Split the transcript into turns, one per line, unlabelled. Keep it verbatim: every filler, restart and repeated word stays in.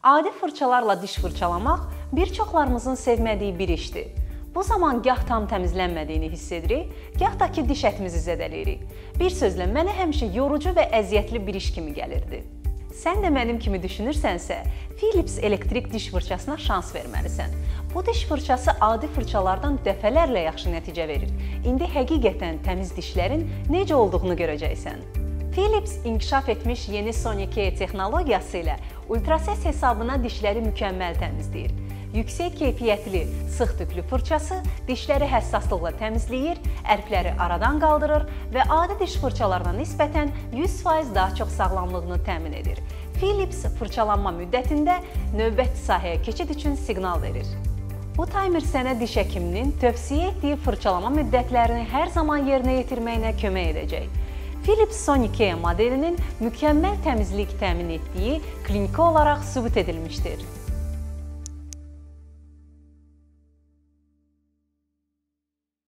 Adi fırçalarla diş fırçalamaq bir çoxlarımızın sevmədiyi bir işdir. Bu zaman gah tam təmizlənmədiyini hiss edirik, gah da ki diş ətimizi zədələyirik. Bir sözlə, mənə həmişə yorucu və əziyyətli bir iş kimi gəlirdi. Sən də mənim kimi düşünürsənsə, Philips elektrik diş fırçasına şans verməlisən. Bu diş fırçası adi fırçalardan dəfələrlə yaxşı nəticə verir. İndi həqiqətən təmiz dişlərin necə olduğunu görəcəksən. Philips inkişaf etmiş yeni Sonic Care texnologiyası ilə ultrases hesabına dişləri mükəmməl təmizləyir. Yüksək keyfiyyətli, sıx tüklü fırçası dişləri həssaslıqla təmizləyir, ərkləri aradan qaldırır və adi diş fırçalarına nisbətən yüz faiz daha çox sağlamlığını təmin edir. Philips fırçalanma müddətində növbəti sahəyə keçid üçün siqnal verir. Bu taymer sənə diş həkiminin tövsiyə etdiyi fırçalama müddətlərini hər zaman yerinə yetirməyinə kömək edəcək. Philips Sonic Care modelinin mükəmməl təmizlik təmin etdiyi kliniki olaraq sübut edilmişdir.